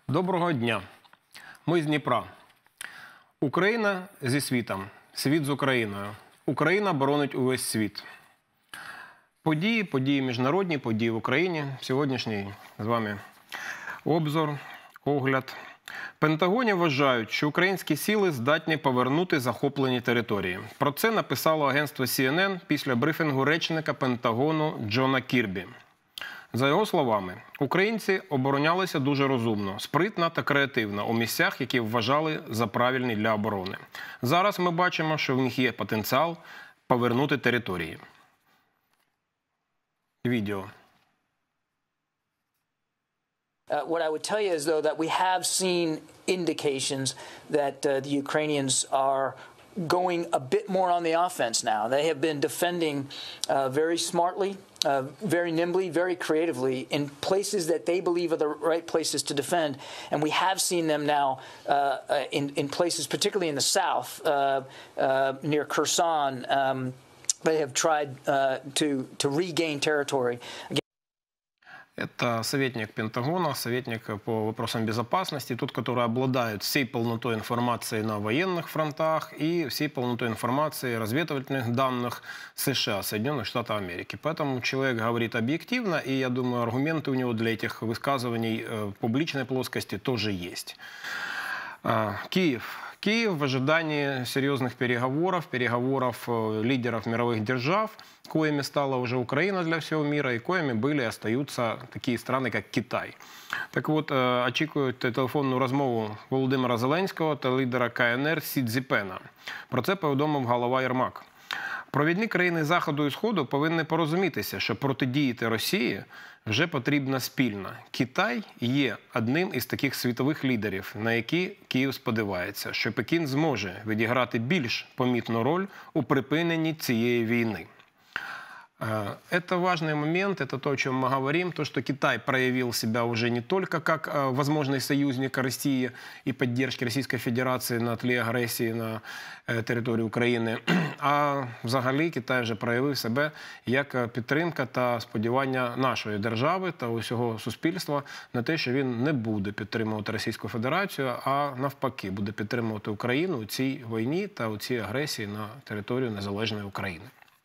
Доброго дня. Ми з Дніпра. Україна зі світом. Світ з Україною. Україна боронить увесь світ. Події міжнародні, події в Україні. Сьогоднішній з вами обзор, огляд. Пентагоні вважають, що українські сили здатні повернути захоплені території. Про це написало агентство CNN після брифінгу речника Пентагону Джона Кірбі. За його словами, українці оборонялися дуже розумно, спритно та креативно у місцях, які вважали за правильні для оборони. Зараз ми бачимо, що в них є потенціал повернути території. Відео. What I would tell you is, though, that we have seen indications that the Ukrainians are going a bit more on the offense now. They have been defending very smartly, very nimbly, very creatively in places that they believe are the right places to defend. And we have seen them now in places, particularly in the south, near Kherson. They have tried to regain territory. Это советник Пентагона, советник по вопросам безопасности, тот, который обладает всей полнотой информации на военных фронтах и всей полнотой информации разведывательных данных США, Соединенных Штатов Америки. Поэтому человек говорит объективно, и я думаю, аргументы у него для этих высказываний в публичной плоскости тоже есть. Киев в ожидании серьезных переговоров лидеров мировых держав, коими стала уже Украина для всего мира, и коими были и остаются такие страны, как Китай. Так вот, очікують телефонну розмову Володимира Зеленського та лідера КНР Сі Цзіньпіна. Про це повідомив голова Єрмак. Провідні країни Заходу і Сходу повинні порозумітися, що протидіяти Росії вже потрібно спільно. Китай є одним із таких світових лідерів, на які Київ сподівається, що Пекін зможе відіграти більш помітну роль у припиненні цієї війни. Это важный момент, это то, о чем мы говорим, то, что Китай проявил себя уже не только как возможный союзник России и поддержки Российской Федерации на тлі агресії на території України, а взагалі Китай вже проявив себе як підтримка та сподівання нашої держави та усього суспільства на те, що він не буде підтримувати Російську Федерацію, а навпаки буде підтримувати Україну у цій війні та у цій агресії на територію незалежної України.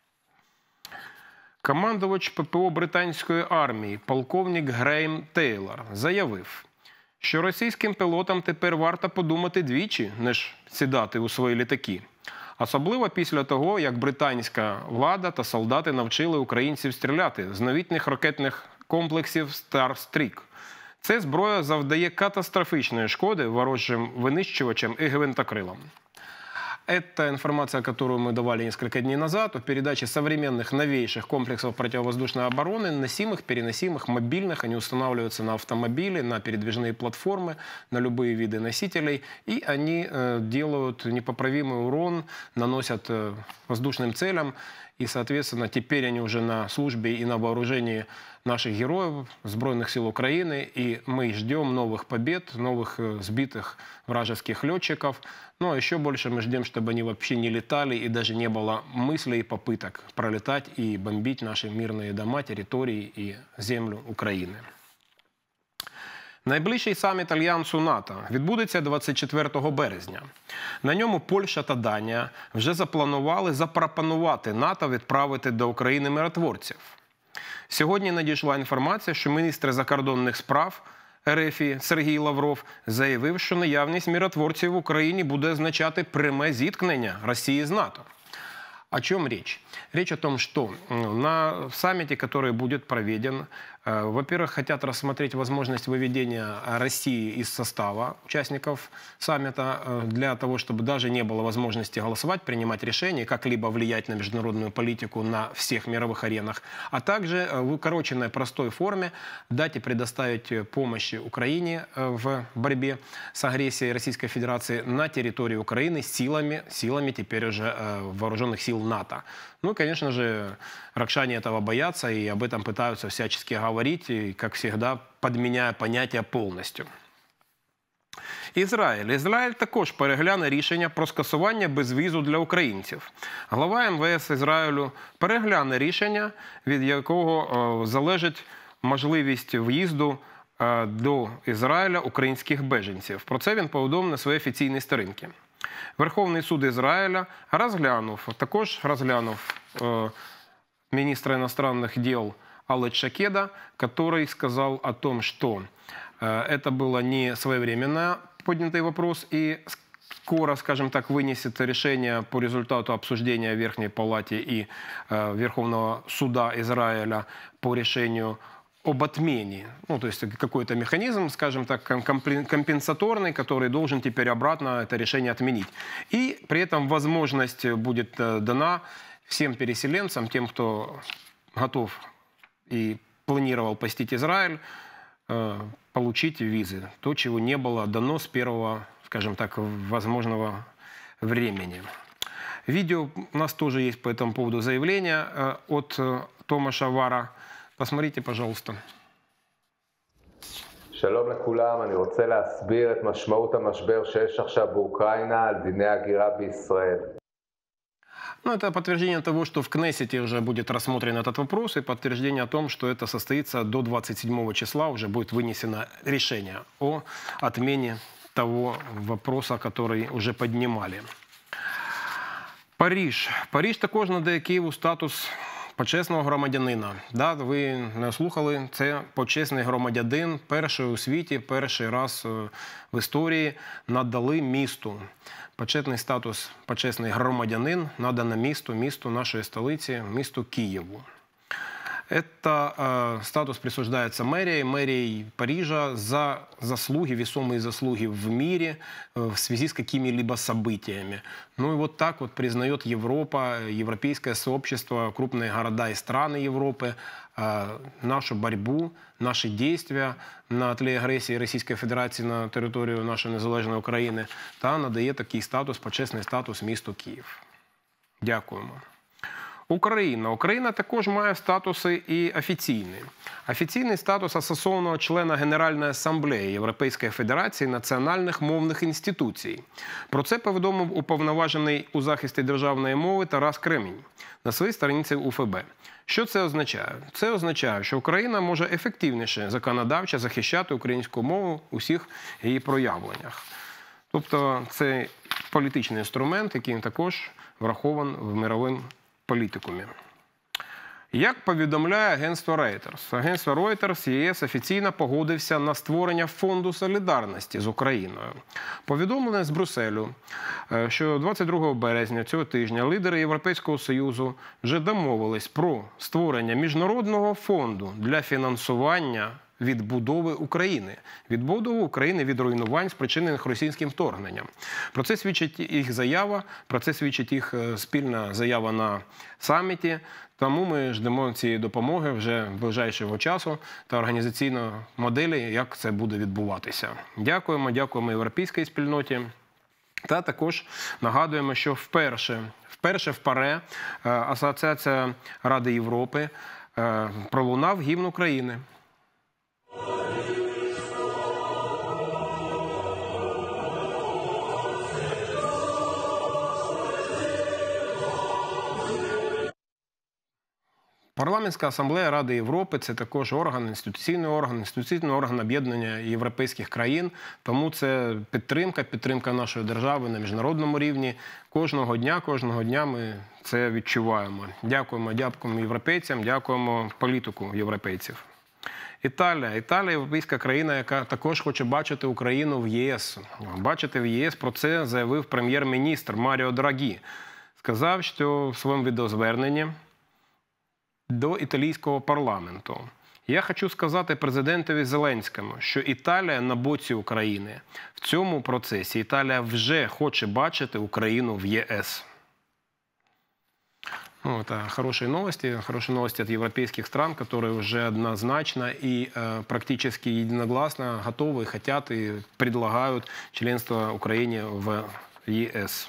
Командувач ППО британської армії, полковник Грейм Тейлор, заявив, що російським пілотам тепер варто подумати двічі, ніж сідати у свої літаки. Особливо після того, як британська влада та солдати навчили українців стріляти з новітніх ракетних комплексів «Старстрік». Ця зброя завдає катастрофічної шкоди ворожим винищувачам і гвинтокрилам. Это информация, которую мы давали несколько дней назад о передаче современных новейших комплексов противовоздушной обороны, носимых, переносимых, мобильных. Они устанавливаются на автомобили, на передвижные платформы, на любые виды носителей. И они делают непоправимый урон, наносят воздушным целям. И, соответственно, теперь они уже на службе и на вооружении наших героев, Збройных сил Украины. И мы ждем новых побед, новых сбитых вражеских летчиков. Ну, а еще больше мы ждем, чтобы они вообще не летали и даже не было мыслей и попыток пролетать и бомбить наши мирные дома, территории и землю України. Найближчий саміт Альянсу НАТО відбудеться 24 березня. На ньому Польща та Данія вже запропонувати НАТО відправити до України миротворців. Сьогодні надійшла інформація, що міністр закордонних справ РФ Сергій Лавров заявив, що наявність миротворців в Україні буде означати пряме зіткнення Росії з НАТО. О чем речь? Речь о том, что на саммите, который будет проведен, во-первых, хотят рассмотреть возможность выведения России из состава участников саммита для того, чтобы даже не было возможности голосовать, принимать решения, как-либо влиять на международную политику на всех мировых аренах, а также в укороченной простой форме дать и предоставить помощь Украине в борьбе с агрессией Российской Федерации на территории Украины силами теперь уже вооруженных сил НАТО. Ну и, конечно же, ракшане этого боятся и об этом пытаются всячески говорить, и, как всегда, подменяя понятия полностью. Ізраїль також перегляне рішення про скасування безвізу для українців. Глава МВС Ізраїлю перегляне рішення, від якого залежить можливість в'їзду до Ізраїля українських беженців. Про це він повідомив на своїй офіційній сторінці. Верховний суд Израиля також розглянув министра иностранных дел Аелет Шакеда, который сказал о том, что это было не своевременно поднятый вопрос и скоро, скажем так, вынесет решение по результату обсуждения в Верхней Палате и Верховного суда Израиля по решению об отмене. Ну, то есть какой-то механизм, скажем так, компенсаторный, который должен теперь обратно это решение отменить. И при этом возможность будет дана всем переселенцам, тем, кто готов и планировал посетить Израиль, получить визы. То, чего не было дано с первого, скажем так, возможного времени. Видео у нас тоже есть по этому поводу заявление от Томаша Вара. Посмотрите, пожалуйста. שלום לכולם, אני רוצה להסביר את משמעות המשבר שיש עכשיו באוקראינה על דיני הגירה בישראל. Ну, это подтверждение того, что в Кнессете уже будет рассмотрен этот вопрос, и подтверждение о том, что это состоится до 27 числа, уже будет вынесено решение о отмене того вопроса, который уже поднимали. Париж. Париж також надає Києву статус почесного громадянина. Да, ви не слухали, це почесний громадянин, перший у світі, перший раз в історії надали місту. Почетний статус почесний громадянин надано місту нашої столиці, місту Києву. Это статус присуждается мэрией Парижа за заслуги, весомые заслуги в мире в связи с какими-либо событиями. Ну и вот так вот признает Европа, европейское сообщество, крупные города и страны Европы нашу борьбу, наши действия на тлі агресії Російської Федерації на територію нашої незалежної України та надає такий статус, почесний статус місту Київ. Дякуємо. Україна також має статуси і офіційні. Офіційний статус асоційованого члена Генеральної асамблеї Європейської Федерації національних мовних інституцій. Про це повідомив уповноважений у захисті державної мови Тарас Кремінь на своїй сторінці УФБ. Що це означає? Це означає, що Україна може ефективніше законодавчо захищати українську мову у всіх її проявленнях. Тобто це політичний інструмент, який також врахований в мировому політикумі. Як повідомляє агентство Reuters, ЄС офіційно погодився на створення Фонду солідарності з Україною. Повідомлено з Брюсселю, що 22 березня цього тижня лідери Європейського Союзу вже домовились про створення міжнародного фонду для фінансування відбудови України. Відбудови України від руйнувань, спричинених російським вторгненням. Про це свідчить їх заява, про це свідчить їх спільна заява на саміті. Тому ми ждемо цієї допомоги вже ближайшого часу та організаційної моделі, як це буде відбуватися. Дякуємо європейській спільноті. Та також нагадуємо, що вперше в ПАРЕ, Асоціація Ради Європи, пролунав гімн України. Парламентська асамблея Ради Європи – це також інституційний орган об'єднання європейських країн. Тому це підтримка нашої держави на міжнародному рівні. Кожного дня ми це відчуваємо. Дякуємо європейцям, дякуємо політику європейців. Італія – європейська країна, яка також хоче бачити Україну в ЄС. Бачити в ЄС, про це заявив прем'єр-міністр Маріо Драгі. Сказав, що в своєму відеозверненні до італійського парламенту. Я хочу сказати президентові Зеленському, що Італія на боці України. В цьому процесі Італія вже хоче бачити Україну в ЄС. Это хорошие новости от европейских стран, которые уже однозначно и практически единогласно готовы, хотят и предлагают членство Украине в ЕС.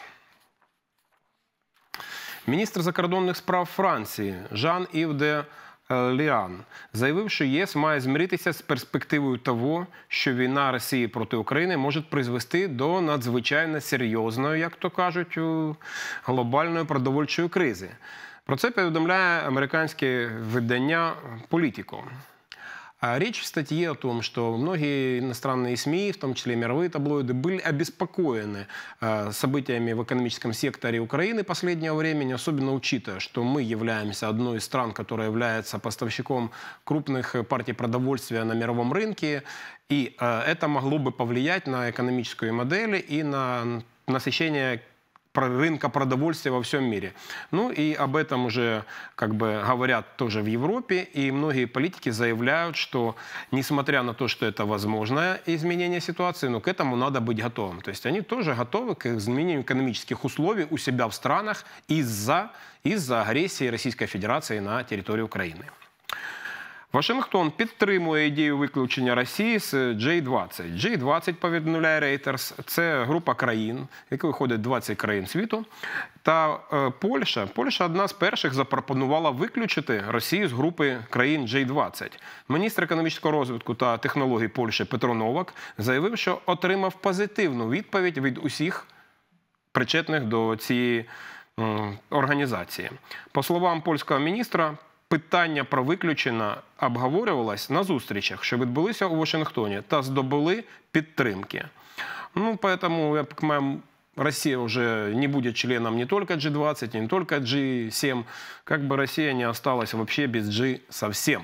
Міністр закордонних справ Франції Жан-Ів де Ліан заявив, що ЄС має змиритися з перспективою того, що війна Росії проти України може призвести до надзвичайно серйозної, як то кажуть, глобальної продовольчої кризи. Про це повідомляє американське видання «Політико». Речь в статье о том, что многие иностранные СМИ, в том числе мировые таблоиды, были обеспокоены событиями в экономическом секторе Украины последнего времени, особенно учитывая, что мы являемся одной из стран, которая является поставщиком крупных партий продовольствия на мировом рынке, и это могло бы повлиять на экономическую модель и на насыщение рынка продовольствия во всем мире. Ну и об этом уже говорят тоже в Европе, и многие политики заявляют, что несмотря на то, что это возможное изменение ситуации, но к этому надо быть готовым. То есть они тоже готовы к изменению экономических условий у себя в странах из-за агрессии Российской Федерации на территории Украины. Вашингтон підтримує ідею виключення Росії з G20. G20, повідомляє Reuters, це група країн, в яку входить 20 країн світу. Та Польща одна з перших запропонувала виключити Росію з групи країн G20. Міністр економічного розвитку та технологій Польщі Петро Новак заявив, що отримав позитивну відповідь від усіх причетних до цієї організації. По словам польського міністра, питання про виключення обговорювалось на зустрічах, що відбулися у Вашингтоні, та здобули підтримки. Ну, поэтому, я понимаю, Россия уже не будет членом не только G20, не только G7. Как бы Россия не осталась вообще без G совсем.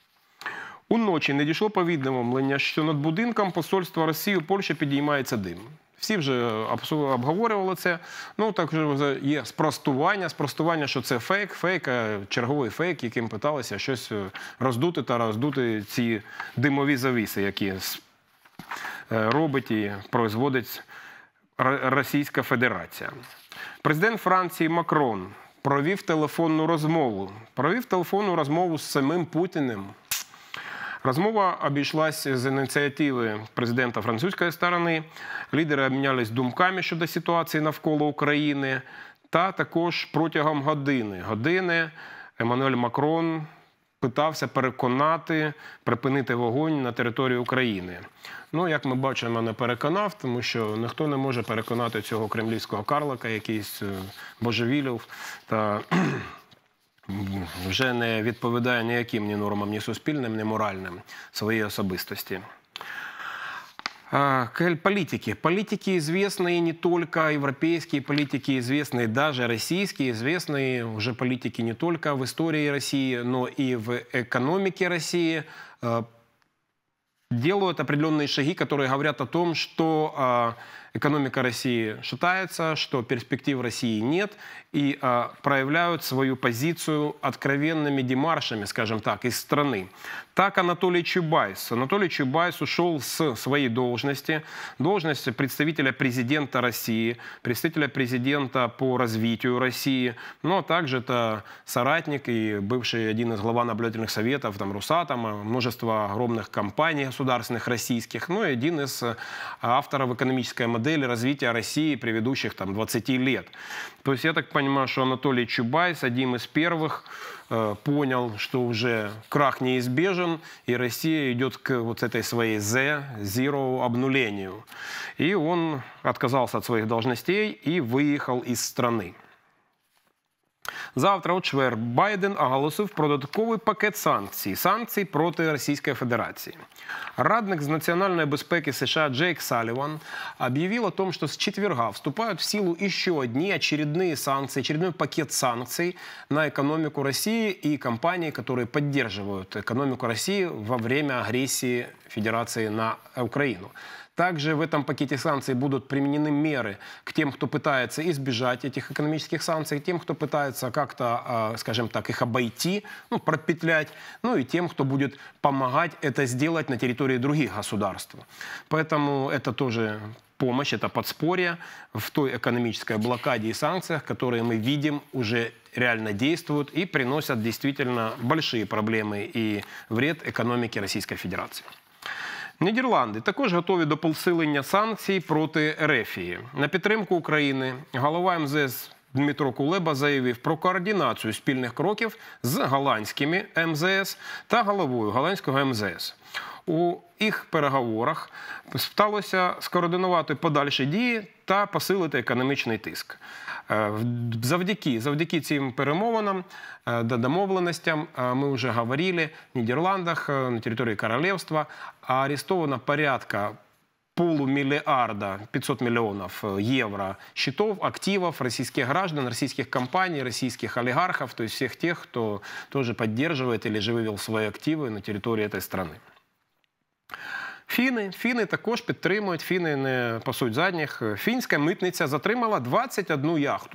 Уночі надійшло повідомлення, що над будинком посольства Росії у Польщі підіймається дим. Всі вже обговорювали це. Ну, так вже є спростування, що це фейк, черговий фейк, яким питалися щось роздути ці димові завіси, які робить і производить Російська Федерація. Президент Франції Макрон провів телефонну розмову з самим Путіним. Розмова обійшлася з ініціативи президента французької сторони. Лідери обмінялись думками щодо ситуації навколо України. Та також протягом години Еммануель Макрон питався переконати припинити вогонь на території України. Ну, як ми бачимо, не переконав, тому що ніхто не може переконати цього кремлівського карлика, якийсь божевілів та вже не відповідає ніяким ні нормам, ні суспільним, ні моральним своєї особистості. Политики. Политики известные не только европейские, политики известные даже российские, известные уже политики не только в истории России, но и в экономике России, делают определенные шаги, которые говорят о том, что экономика России шатается, что перспектив России нет, и проявляют свою позицию откровенными демаршами, скажем так, из страны. Так Анатолий Чубайс ушел с своей должности представителя президента России, представителя президента по развитию России, но также это соратник и бывший один из глава наблюдательных советов Росатома, множество огромных компаний государственных российских, ну и один из авторов экономической модели развития России предыдущих 20 лет. То есть я так понимаю, что Анатолий Чубайс одним из первых понял, что уже крах неизбежен, и Россия идет к вот этой своей zero обнулению. И он отказался от своих должностей и выехал из страны. Завтра, у четвер, Байден оголосив про додатковий пакет санкцій проти Російської Федерації. Радник з национальной безпеки США Джейк Салливан объявил о том, что с четверга вступают в силу еще одни очередные санкции, очередной пакет санкций на экономику России и компании, которые поддерживают экономику России во время агрессии Федерации на Украину. Также в этом пакете санкций будут применены меры к тем, кто пытается избежать этих экономических санкций, тем, кто пытается как-то, скажем так, их обойти, пропетлять, ну и тем, кто будет помогать это сделать на территории других государств. Поэтому это тоже помощь, это подспорье в той экономической блокаде и санкциях, которые мы видим уже реально действуют и приносят действительно большие проблемы и вред экономике Российской Федерации. Нідерланди також готові до посилення санкцій проти Ерефії. На підтримку України голова МЗС Дмитро Кулеба заявив про координацію спільних кроків з голландськими МЗС та головою голландського МЗС. у їх переговорах сталося скоординувати подальші дії та посилити економічний тиск. Завдяки цим перемовинам, домовленностям, мы уже говорили, в Нидерландах, на территории королевства арестовано порядка полумиллиарда, 500 миллионов евро счетов, активов российских граждан, российских компаний, российских олигархов, то есть всех тех, кто тоже поддерживает или же вывел свои активы на территории этой страны. Фіни також підтримують, фіни не пасуть задніх. Фінська митниця затримала 21 яхту.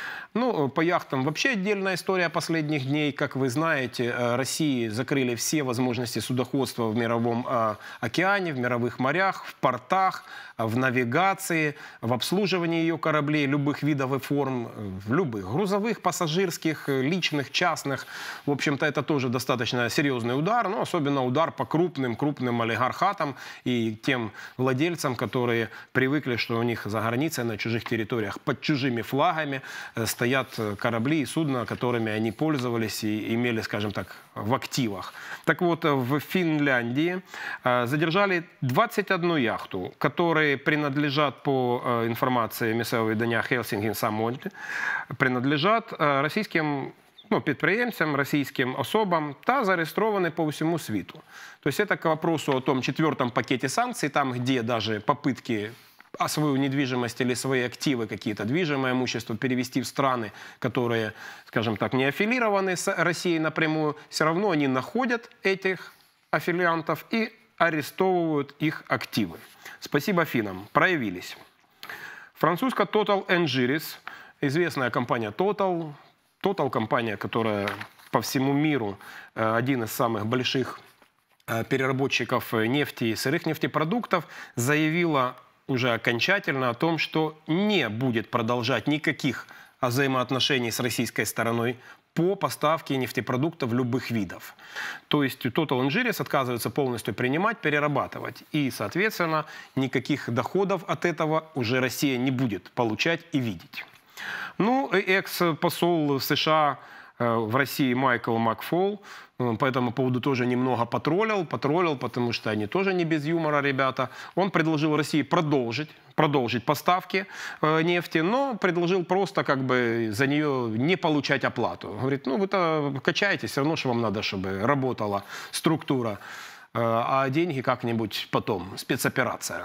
Ну, по яхтам вообще отдельная история последних дней. Как вы знаете, России закрыли все возможности судоходства в мировом океане, в мировых морях, в портах, в навигации, в обслуживании ее кораблей любых видов и форм, в любых, грузовых, пассажирских, личных, частных. В общем-то, это тоже достаточно серьезный удар, но особенно удар по крупным олигархатам и тем владельцам, которые привыкли, что у них за границей, на чужих территориях, под чужими флагами стоят корабли и судна, которыми они пользовались и имели, скажем так, в активах. Так вот, в Финляндии задержали 21 яхту, которые принадлежат, по информации местного видания Helsingin Sanomat, принадлежат российским підприємцям, російським особам та зареєстровані по всему світу. То есть это к вопросу о том 4-м пакете санкций, там, где даже попытки свою недвижимость или свои активы, какие-то движимое имущество перевести в страны, которые, скажем так, не аффилированы с Россией напрямую, все равно они находят этих аффилиантов и арестовывают их активы. Спасибо финнам, проявились. Французская Total Energies, известная компания Total компания, которая по всему миру один из самых больших переработчиков нефти и сырых нефтепродуктов, заявила уже окончательно о том, что не будет продолжать никаких взаимоотношений с российской стороной по поставке нефтепродуктов любых видов. То есть Total Energies отказывается полностью принимать, перерабатывать. И, соответственно, никаких доходов от этого уже Россия не будет получать и видеть. Ну, экс-посол США в России Майкл Макфол по этому поводу тоже немного потроллил, потому что они тоже не без юмора, ребята. Он предложил России продолжить поставки нефти, но предложил просто как бы за нее не получать оплату. Говорит, ну вы-то качаете, все равно, что вам надо, чтобы работала структура, а деньги как-нибудь потом, спецоперация.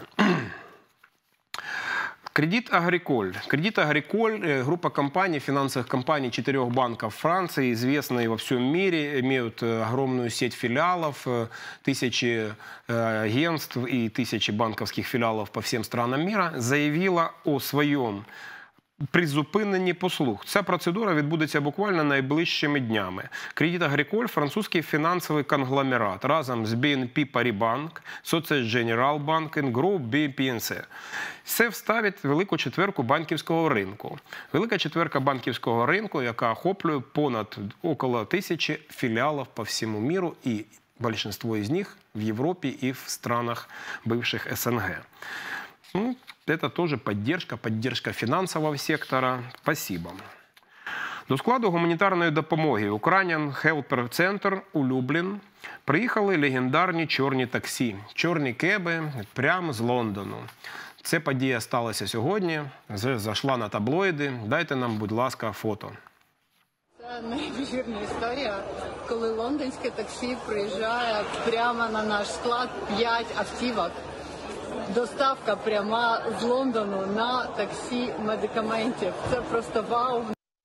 Кредит Агриколь. Кредит Агриколь, группа компаний, финансовых компаний 4 банков Франции, известные во всем мире, имеют огромную сеть филиалов, тысячи агентств и тысячи банковских филиалов по всем странам мира, заявила о своєму призупиненні послуг. Ця процедура відбудеться буквально найближчими днями. Кредит Агриколь – французький фінансовий конгломерат разом з BNP Paribas, Société Générale Bank і Groupe BPCE. Це вставить велику четверку банківського ринку. Велика четверка банківського ринку, яка охоплює понад около 1000 філіалів по всьому миру, і большинство из них в Європі і в странах бывших СНГ. Ну, это тоже поддержка финансового сектора. Спасибо. До складу гуманітарної допомоги Ukrainian Help Center у Люблін приїхали легендарні чорні таксі, чорні кеби прямо з Лондону. Ця подія сталася сьогодні, зайшла на таблоїди. Дайте нам, будь ласка, фото. Це неймовірна історія, коли лондонське таксі приїжджає прямо на наш склад, 5 автівок. Доставка пряма з Лондону на таксі медикаментів. Це просто вау.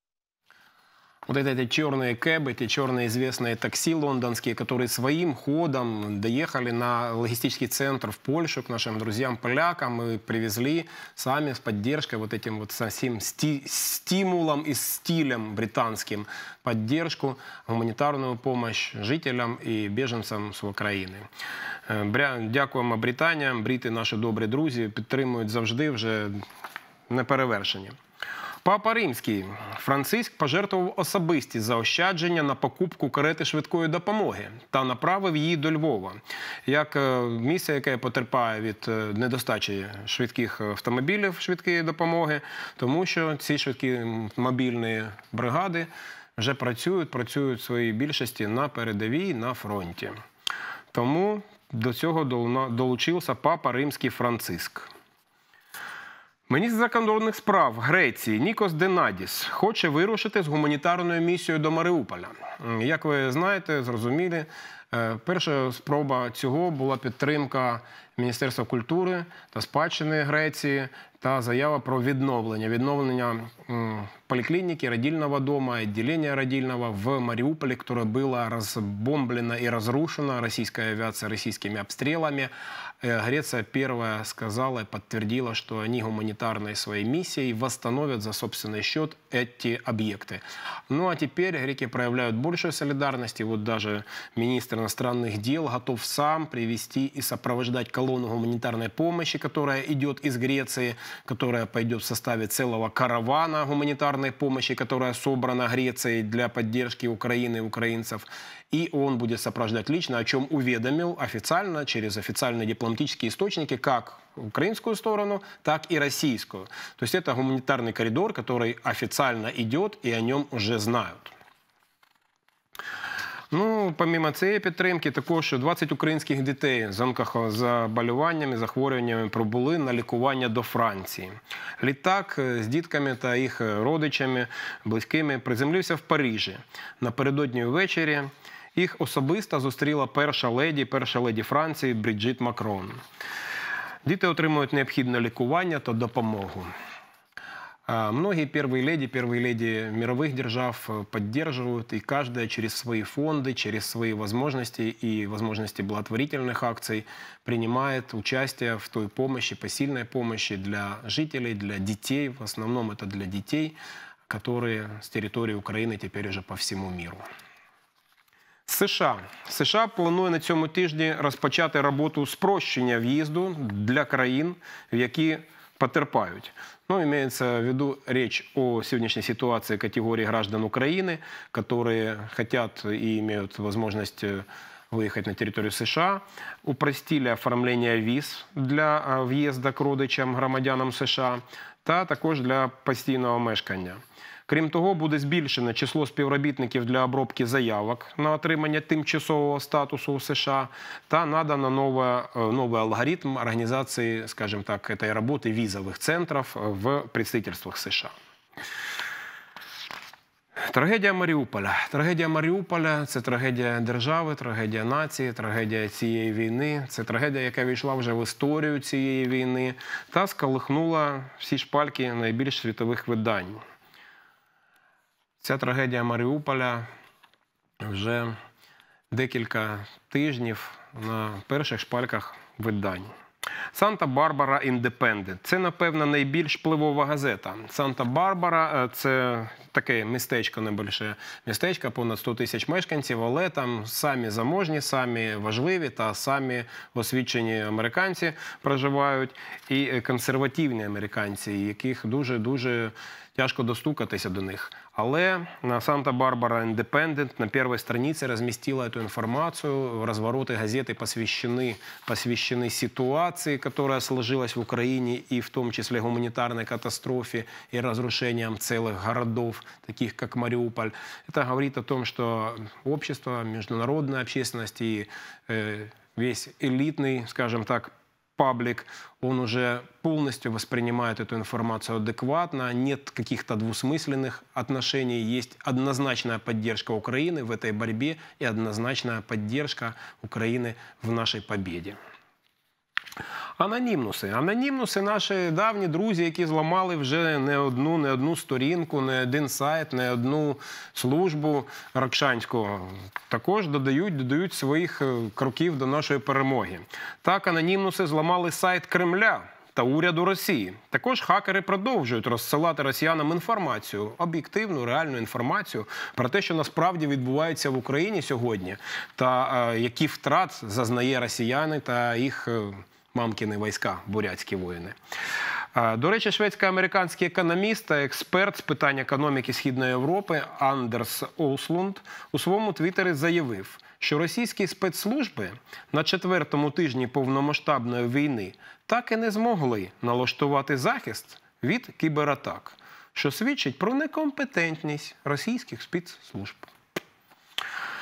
Вот эти черные кэбы, эти черные известные такси лондонские, которые своим ходом доехали на логистический центр в Польшу к нашим друзьям-полякам и привезли сами с поддержкой, вот этим вот совсем стимулом и стилем британским, поддержку, гуманитарную помощь жителям и беженцам з України. Дякуємо Британіям, брити наші добрі друзі, підтримують завжди, вже неперевершені. Папа Римський Франциск пожертвував особисті заощадження на покупку карети швидкої допомоги та направив її до Львова, як місце, яке потерпає від недостачі швидких автомобілів швидкої допомоги, тому що ці швидкі мобільні бригади вже працюють в своїй більшості на передовій, на фронті. Тому до цього долучився Папа Римський Франциск. Міністр закордонних справ Греції Нікос Денадіс хоче вирушити з гуманітарною місією до Маріуполя. Як ви знаєте, зрозуміли, перша спроба цього була підтримка Міністерства культури та спадщини Греції та заява про відновлення поликлиники, родильного дома, отделения родильного в Мариуполе, которое было разбомблено и разрушено российской авиацией, российскими обстрелами. Греция первая сказала и подтвердила, что они гуманитарной своей миссией восстановят за собственный счет эти объекты. Ну а теперь греки проявляют большую солидарность, и вот даже министр иностранных дел готов сам привести и сопровождать колонну гуманитарной помощи, которая идет из Греции, которая пойдет в составе целого каравана гуманитарной помощи, которая собрана Грецией для поддержки Украины и украинцев. И он будет сопровождать лично, о чем уведомил официально, через официальные дипломатические источники, как украинскую сторону, так и российскую. То есть это гуманитарный коридор, который официально идет, и о нем уже знают. Ну, помимо цієї підтримки, також 20 українських дітей з онкозаболюваннями, захворюваннями прибули на лікування до Франції. Літак з дітками та їх родичами, близькими приземлився в Парижі. Напередодні ввечері їх особисто зустріла перша леді Франції Бріджит Макрон. Діти отримують необхідне лікування та допомогу. Многие первые леди мировых держав поддерживают, и каждая через свои фонды, через свои возможности и возможности благотворительных акций принимает участие в той помощи, посильной помощи для жителей, для детей. В основном это для детей, которые с территории Украины теперь уже по всему миру. США планує на цьому тижні розпочати роботу спрощення в'їзду для країн, в які потерпають. Ну, имеется в виду речь о сегодняшней ситуации категории граждан Украины, которые хотят и имеют возможность выехать на территорию США. Упростили оформление виз для въезда к родичам, громадянам США, та також для постійного мешкання. Крім того, буде збільшено число співробітників для обробки заявок на отримання тимчасового статусу в США та надано новый алгоритм организации, скажем так, этой работы визовых центров в представительствах США. Трагедія Маріуполя. Трагедія Маріуполя – це трагедія держави, трагедія нації, трагедія цієї війни. Це трагедія, яка війшла вже в історію цієї війни та сколихнула всі шпальки найбільш світових видань. Ця трагедія Маріуполя вже декілька тижнів на перших шпальках видань. Санта-Барбара Індепендент – це, напевно, найбільш впливова газета. Санта-Барбара – це таке містечко, небольше містечко, понад 100 тисяч мешканців, але там самі заможні, самі важливі та самі освічені американці проживають і консервативні американці, яких дуже-дуже тяжко достукатися до них. Але на Санта-Барбара Индепендент на первой странице разместила эту информацию. Развороты газеты посвящены ситуации, которая сложилась в Украине, и в том числе гуманитарной катастрофе и разрушениям целых городов, таких как Мариуполь. Это говорит о том, что общество, международная общественность и весь элитный, скажем так, паблик, он уже полностью воспринимает эту информацию адекватно, нет каких-то двусмысленных отношений, есть однозначная поддержка Украины в этой борьбе и однозначная поддержка Украины в нашей победе. Анонімнуси. Анонімнуси – наші давні друзі, які зламали вже не одну сторінку, не один сайт, не одну службу Ракшанську. Також додають своїх кроків до нашої перемоги. Так, анонімнуси зламали сайт Кремля та уряду Росії. Також хакери продовжують розсилати росіянам інформацію, об'єктивну, реальну інформацію про те, що насправді відбувається в Україні сьогодні, та які втрат зазнає росіяни та їх мамкіни війська, бурятські воїни. До речі, шведсько-американський економіст та експерт з питань економіки Східної Європи Андерс Ослунд у своєму твіттері заявив, що російські спецслужби на 4-му тижні повномасштабної війни так і не змогли налаштувати захист від кібератак, що свідчить про некомпетентність російських спецслужб.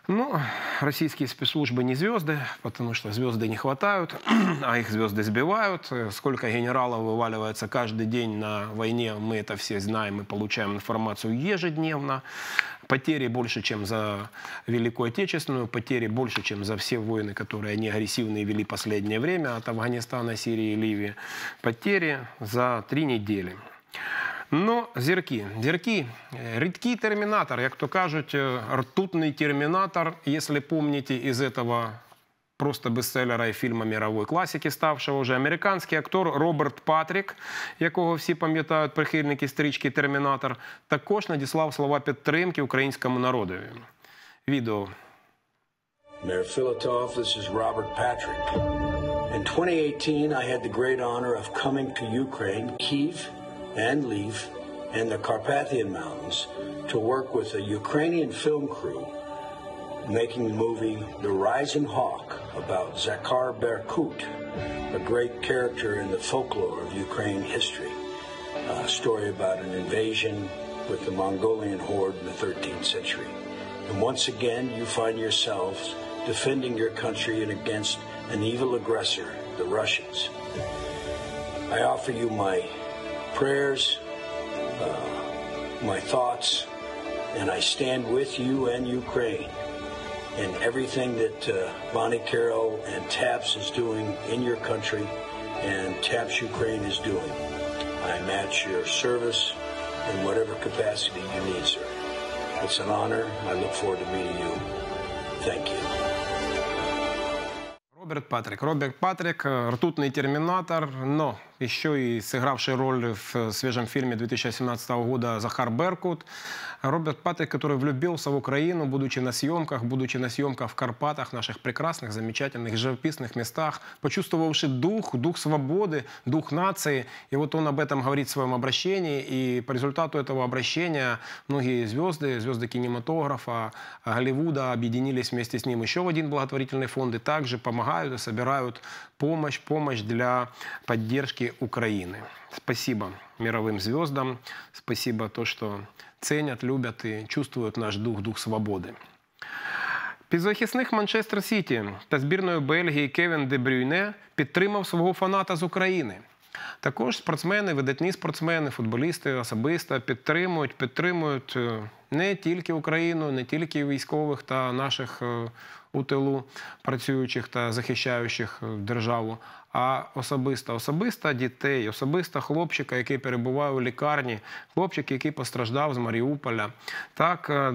Ну, российские спецслужбы не звезды, потому что звезды не хватают, а их звезды сбивают. Сколько генералов вываливается каждый день на войне, мы это все знаем и получаем информацию ежедневно. Потери больше, чем за Великую Отечественную, потери больше, чем за все войны, которые они агрессивные вели последнее время, от Афганистана, Сирии и Ливии. Потери за 3 недели. Но зірки, рідкий термінатор, як то кажуть, ртутний термінатор, если помните из этого просто бестселлера и фильма мировой классики, ставшего уже, американський актор Роберт Патрік, якого всі пам'ятають прихильники стрічки «Термінатор», також надіслав слова підтримки українському народові. Відео. Mayor Filatov, this is Robert Patrick. In 2018, I had the great honor of coming to Ukraine, Kyiv, and Lviv, and the Carpathian Mountains to work with a Ukrainian film crew making the movie The Rising Hawk about Zakhar Berkut, a great character in the folklore of Ukraine history, a story about an invasion with the Mongolian horde in the 13th century. And once again, you find yourselves defending your country and against an evil aggressor, the Russians. I offer you my prayers, my thoughts, and I stand with you and Ukraine in everything that Bonnie Carroll and TAPS is doing in your country and TAPS Ukraine is doing. I match your service in whatever capacity you need, sir. It's an honor. I look forward to meeting you. Thank you. Роберт Патрик, ртутный терминатор, но еще и сыгравший роль в свежем фильме 2017 года «Захар Беркут». Роберт Патрик, который влюбился в Украину, будучи на съемках в Карпатах, наших прекрасных, замечательных, живописных местах, почувствовавший дух свободы, дух нации. И вот он об этом говорит в своем обращении. И по результату этого обращения многие звезды кинематографа, Голливуда объединились вместе с ним еще в один благотворительный фонд и также помогают и собирают помощь для поддержки Украины. Спасибо мировым звездам, спасибо то, что ценят, любят и чувствують наш дух свободи. Півзахисник Манчестер Сіті та збірної Бельгії Кевін Де Брюйне підтримав свого фаната з України. Також спортсмени, видатні спортсмени, футболісти особисто підтримують не тільки Україну, не тільки військових та наших у тилу працюючих та захищаючих державу, а особисто дітей, особисто хлопчика, який перебуває у лікарні, хлопчик, який постраждав з Маріуполя. Так,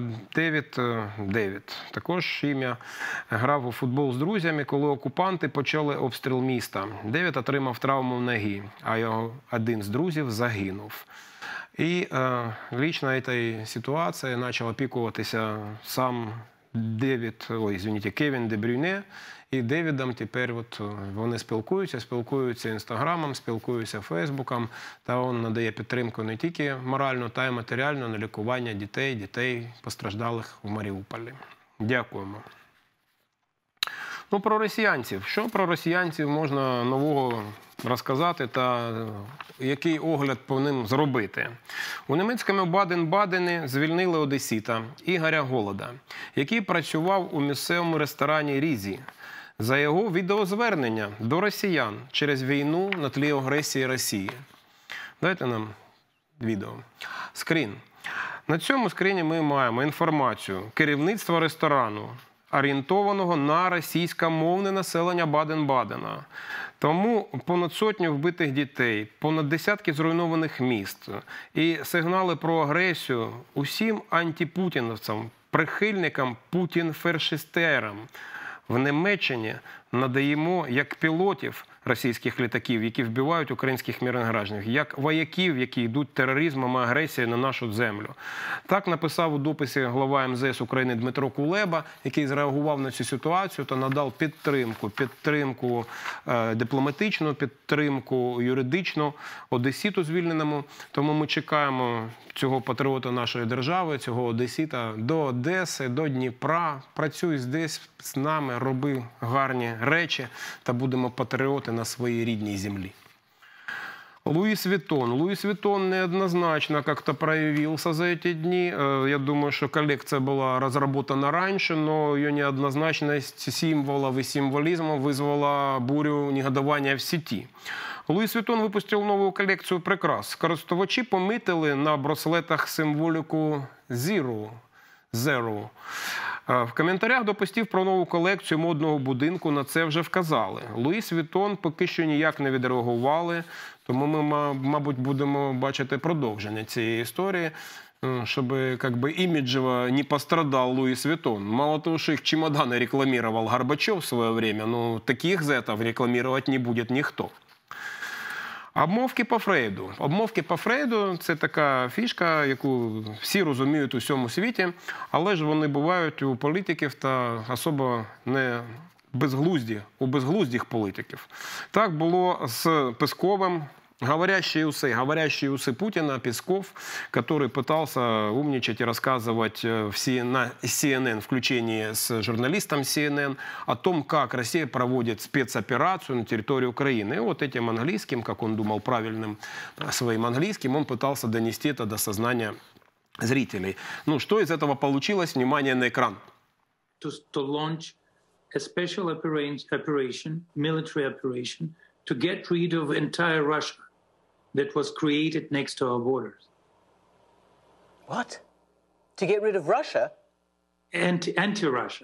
Девід. Також ім'я, грав у футбол з друзями, коли окупанти почали обстріл міста. Девід отримав травму в ногі, а його один з друзів загинув. І лично этой ситуацией начал опікуватися сам Кевін Де Брюйне. І Девідом тепер вони спілкуються Інстаграмом, спілкуються Фейсбуком, та він надає підтримку не тільки моральну, та й матеріальну на лікування дітей постраждалих в Маріуполі. Дякуємо. Ну, про росіянців. Що про росіянців можна нового розказати та який огляд по ним зробити? У німецькому Баден-Бадені звільнили одесита Ігоря Голода, який працював у місцевому ресторані «Різі» за його відеозвернення до росіян через війну на тлі агресії Росії. Дайте нам відео. Скрін. На цьому скріні ми маємо інформацію керівництва ресторану, орієнтованого на російськомовне населення Баден-Бадена. Тому понад сотню вбитих дітей, понад десятки зруйнованих міст і сигнали про агресію усім антипутіновцям, прихильникам путін-фершистерам в Німеччині надаємо як пілотів російських літаків, які вбивають українських мирних граждан, як вояків, які йдуть тероризмом і агресією на нашу землю. Так написав у дописі глава МЗС України Дмитро Кулеба, який зреагував на цю ситуацію та надав підтримку дипломатичну, підтримку юридичну одеситу звільненому. Тому ми чекаємо цього патріота нашої держави, цього одесита до Одеси, до Дніпра. Працюй здесь з нами, роби гарні речі та будемо патріоти на своїй рідній землі. Луис Виттон. Луис Виттон неоднозначно как-то проявился за эти дни. Я думаю, что коллекция была разработана раньше, но ее неоднозначность символов и символизма вызвала бурю негодования в сети. Луис Виттон випустив нову колекцію прикрас. Користувачі помітили на браслетах символіку Zero. В коментарях до постів про нову колекцію модного будинку на це вже вказали. Луїс Віттон поки що ніяк не відреагували, тому ми, мабуть, будемо бачити продовження цієї історії, щоб имиджево не пострадал Луис Виттон. Мало того, что их чемоданы рекламировал Горбачев в свое время, но таких зетов рекламировать не будет никто. Обмовки по Фрейду. Обмовки по Фрейду – це така фішка, яку всі розуміють у всьому світі, але ж вони бувають у політиків та особо не у безглуздих політиків. Так було з Песковим. Говорящие усы Путина, Песков, который пытался умничать и рассказывать на CNN, в включении с журналистом CNN, о том, как Россия проводит спецоперацию на территории Украины. И вот этим английским, как он думал правильным своим английским, он пытался донести это до сознания зрителей. Ну, что из этого получилось? Внимание на экран. To launch a special operation, military operation, to get rid of entire Russia that was created next to our borders. What? To get rid of Russia? Anti-Russia.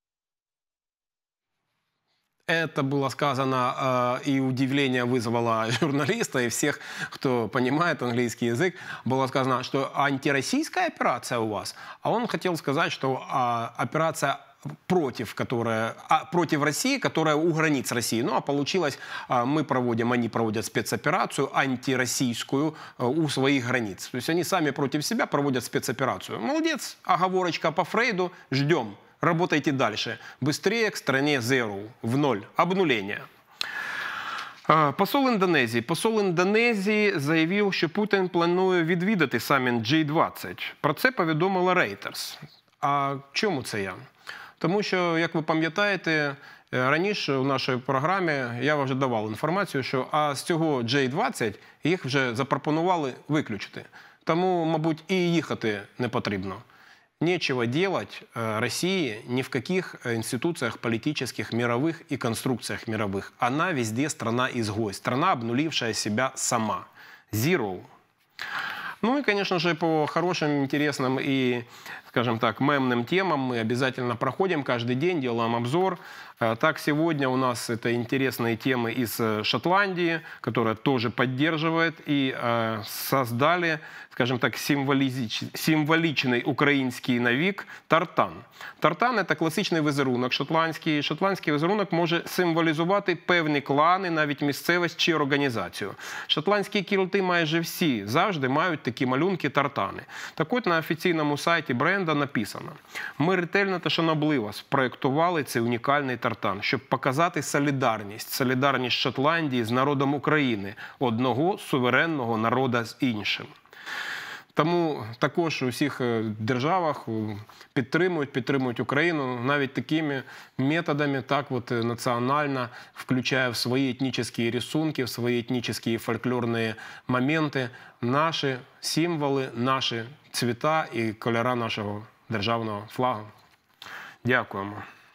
Это было сказано, и удивление вызвало журналиста и всех, кто понимает английский язык. Было сказано, что антироссийская операция у вас. А он хотел сказать, что операция против России, которая у границ России. Ну, а получилось, они проводят спецоперацию антироссийскую у своих границ. То есть они сами против себя проводят спецоперацию. Молодец, оговорочка по Фрейду, ждем, работайте дальше. Быстрее к стране zero, в ноль, обнуление. Посол Індонезії заявив, що Путін планує відвідати саміт G20. Про це повідомила Reuters. А чому це я? Тому що, як ви пам'ятаєте, раніше у нашій програмі я вже давав інформацію, що з цього G20 їх вже запропонували виключити. Тому, мабуть, і їхати не потрібно. Нечего делать России ни в каких институциях политических, мировых и конструкциях мировых. Она везде страна-изгой, страна, обнулившая себя сама. Zero. Ну и, конечно же, по хорошим, интересным и, скажем так, мемным темам мы обязательно проходим каждый день, делаем обзор. Так, сегодня у нас это интересные темы из Шотландии, которая тоже поддерживает, и создали, скажем так, символичный український навік тартан. Тартан – це класичний візерунок шотландський. Шотландський візерунок може символізувати певні клани, навіть місцевість чи організацію. Шотландські кілти майже всі завжди мають такі малюнки тартани. Так от на офіційному сайті бренда написано: «Ми ретельно та шанобливо спроєктували цей унікальний тартан, щоб показати солідарність Шотландії з народом України, одного суверенного народу з іншим». Тому також у всіх державах підтримують Україну навіть такими методами, так от національно, включая в свої етнічні рисунки, в свої етнічні фольклорні моменти наші символи, наші цвіта і кольори нашого державного флагу. Дякуємо.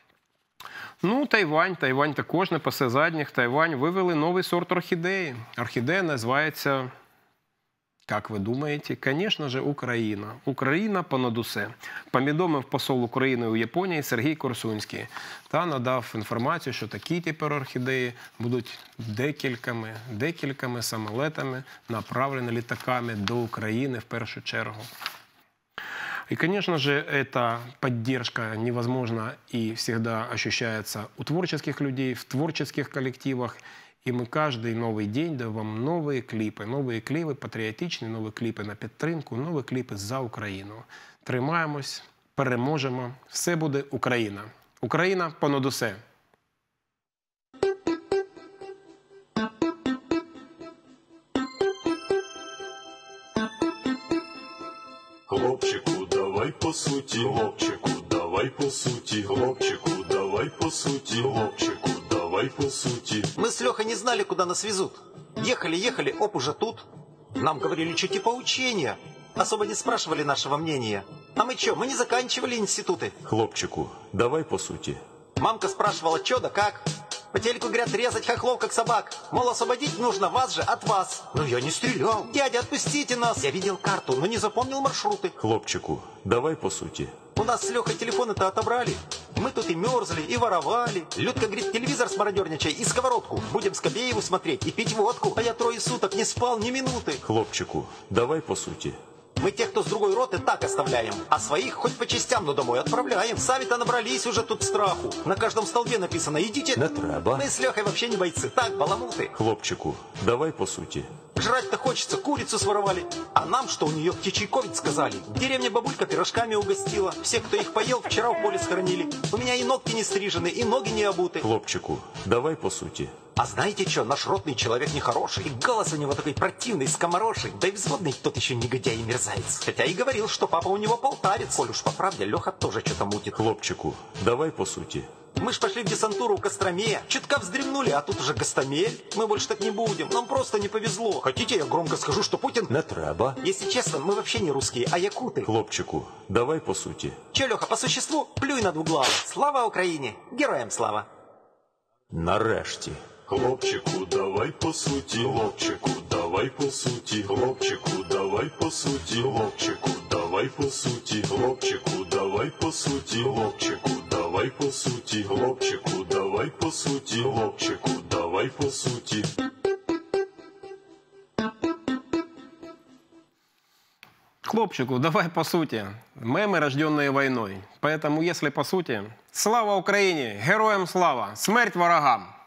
Ну, Тайвань також не пасе задніх. Тайвань вивели новий сорт орхідеї. Орхідея називається, как вы думаете? Конечно же, Украина. Украина понад усе. Повідомив посол України у Японії Сергій Корсунський та надав інформацію, що такі тепер орхідеї будуть декількома самолетами, направлені літаками до України в першу чергу. И, конечно же, эта поддержка невозможна и всегда ощущается у творческих людей, в творческих коллективах. И мы каждый новый день даем вам новые клипы патріотичні, нові кліпи на підтримку, нові кліпи за Україну. Тримаємось, переможемо, все буде Україна. Україна понад усе. Хлопчику, давай по суті, хлопчику, давай по суті, хлопчику, давай по суті, хлопчику, давай по суті. Мы с Лехой не знали, куда нас везут. Ехали, оп, уже тут. Нам говорили, что типа учения. Особо не спрашивали нашего мнения. А мы что, мы не заканчивали институты. Хлопчику, давай по сути. Мамка спрашивала, что да как. По телеку говорят, резать хохлов, как собак. Мол, освободить нужно вас же от вас. Но я не стрелял. Дядя, отпустите нас. Я видел карту, но не запомнил маршруты. Хлопчику, давай по сути. У нас с Лехой телефоны-то отобрали. Мы тут и мерзли, и воровали. Людка говорит, телевизор смародерничай и сковородку. Будем Скобееву смотреть и пить водку. А я 3 суток не спал ни минуты. Хлопчику, давай по сути. Мы тех, кто с другой роты, так оставляем. А своих хоть по частям, но домой отправляем. Сами-то набрались уже тут страху. На каждом столбе написано «идите». Не треба. Мы с Лехой вообще не бойцы. Так, баламуты. Хлопчику, давай по сути. Жрать-то хочется, курицу своровали. А нам, что у нее птичий ковид сказали. В деревне бабулька пирожками угостила. Все, кто их поел, вчера в поле схоронили. У меня и ногти не стрижены, и ноги не обуты. Хлопчику, давай по сути. А знаете что, наш ротный человек нехороший. И голос у него такой противный, скомороший. Да и взводный тот еще негодяй и мерзавец. Хотя и говорил, что папа у него полтавец. Коль уж по правде, Леха тоже что-то мутит. Хлопчику, давай по сути. Мы ж пошли в десантуру в Костроме. Чутка вздремнули, а тут уже Гостомель. Мы больше так не будем. Нам просто не повезло. Хотите, я громко скажу, что Путин... Не треба. Если честно, мы вообще не русские, а якуты. Хлопчику, давай по сути. Че, Леха, по существу, плюй на двуглаву. Слава Украине! Героям слава! Нарешті. Хлопчику, давай по суті. Хлопчику, давай по суті. Хлопчику, давай по суті. Хлопчику, давай по суті. Хлопчику, давай по суті. Хлопчику, давай по суті. Хлопчику, давай по суті. Хлопчику, давай по суті. Хлопчику, давай по сути. Мемы, рожденные войной. Поэтому, если по сути, слава Украине, героям слава, смерть ворогам.